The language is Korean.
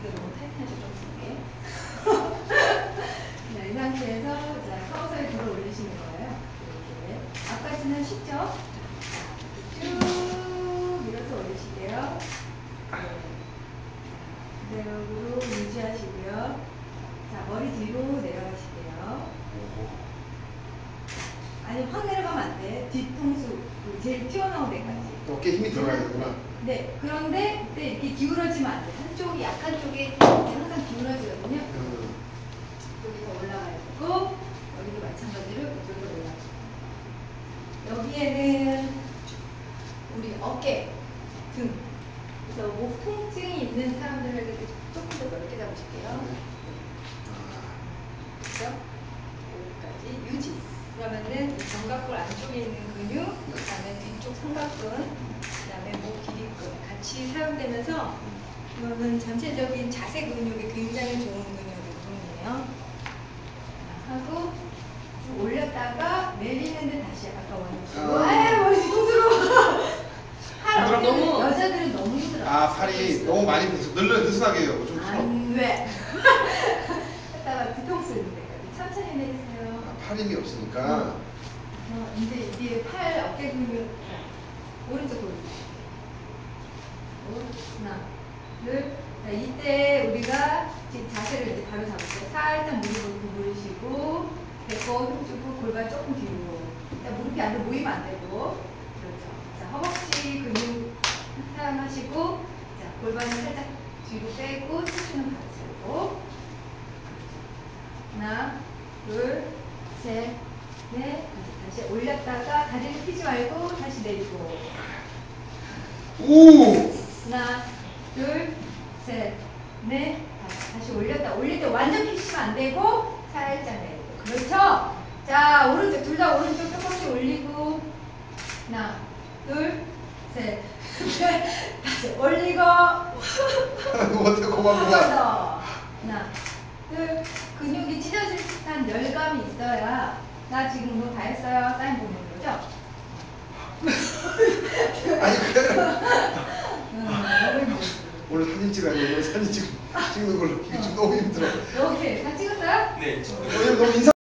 이거 너무 타이트하죠? 좀 풀게. 자, 이 상태에서 자, 서서히 들어 올리시는 거예요. 이렇게. 아까지는 쉽죠? 자, 쭉 밀어서 올리실게요. 네. 그대로 유지하시고요. 자, 머리 뒤로 내려가실게요. 아니, 확 내려가면 안 돼. 뒤통수, 그 제일 튀어나온 데까지. 어깨에 힘이 들어가야 되구나. 네, 그런데 그때 이렇게 기울어지면 안 돼. 한쪽이 약한 쪽에 항상 기울어지거든요. 여기서 올라가야 되고, 여기도 마찬가지로 이쪽으로 올라가요. 여기에는 우리 어깨, 등. 그래서 목 통증이 있는 사람들에게 조금 더 넓게 잡으실게요. 그렇죠? 여기까지 유지. 그러면은 견갑골 안쪽에 있는 근육, 그다음에 뒤쪽 삼각근, 그다음에 목 길이근 같이 사용되면서 이거는 전체적인 자세 근육에 굉장히 좋은 근육이에요. 하고 쭉 올렸다가 내리는데 다시 아까 원하시고 아유 머리 뒤통수로 팔 어깨는 여자들은 너무 힘들어. 아, 팔이 너무 많이 느슨하게 해요. 좀 풀어. 안 돼. 했다가 뒤통수 있는 데까지 천천히 내리세요. 아, 팔 힘이 없으니까. 이제 이게 팔 어깨 근육 오른쪽 돌리고 하나 둘. 자, 이때 우리가 지금 자세를 이제 바로 잡을게요. 살짝 무릎을 구부리시고 배꼽 힘주고 골반 조금 뒤로. 자, 무릎이 안으로 모이면 안 되고. 그렇죠. 자, 허벅지 근육 사용하시고 자, 골반을 살짝 뒤로 빼고 척추는 바로 세우고. 하나 둘 셋 넷. 다시 올렸다가 다리를 펴지 말고 다시 내리고. 오! 하나 둘 셋 넷. 다시 올렸다. 올릴 때 완전 펴시면 안 되고 살짝 내리고. 그렇죠. 자, 오른쪽 둘 다 오른쪽 조금씩 올리고. 하나 둘 셋 넷. 다시 올리고. 어떻게 고만 한 번 더. 하나 둘. 근육이 찢어질 듯한 열감이 있어야 나 지금 운동 다 했어요 사인 보는 거죠? 아니, 그냥 너무 힘들어. 오늘 사진 찍어야 돼. 오늘 사진 찍는 걸로 이게 좀 너무 힘들어. 이렇게 다 찍었어요? 네. 왜냐면 너무 인상